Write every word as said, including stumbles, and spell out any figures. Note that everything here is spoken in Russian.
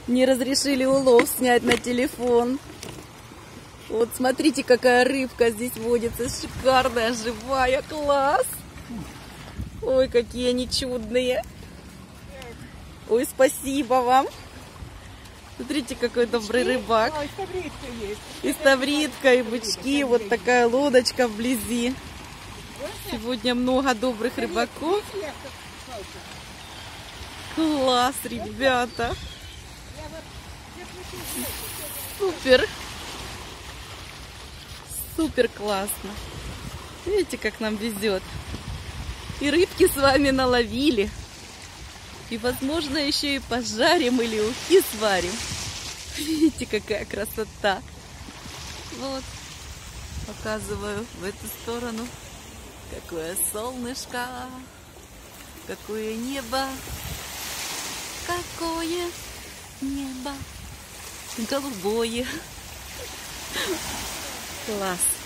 Не разрешили улов снять на телефон. Вот смотрите, какая рыбка здесь водится. Шикарная, живая, класс. Ой, какие они чудные. Ой, спасибо вам. Смотрите, какой добрый рыбак. И ставритка, и бычки. Вот такая лодочка вблизи. Сегодня много добрых рыбаков. Класс, ребята. Супер. Супер классно. Видите, как нам везет. И рыбки с вами наловили. И, возможно, еще и пожарим или ухи сварим. Видите, какая красота. Вот. Показываю в эту сторону. Какое солнышко. Какое небо. Какое небо. Голубое. Класс.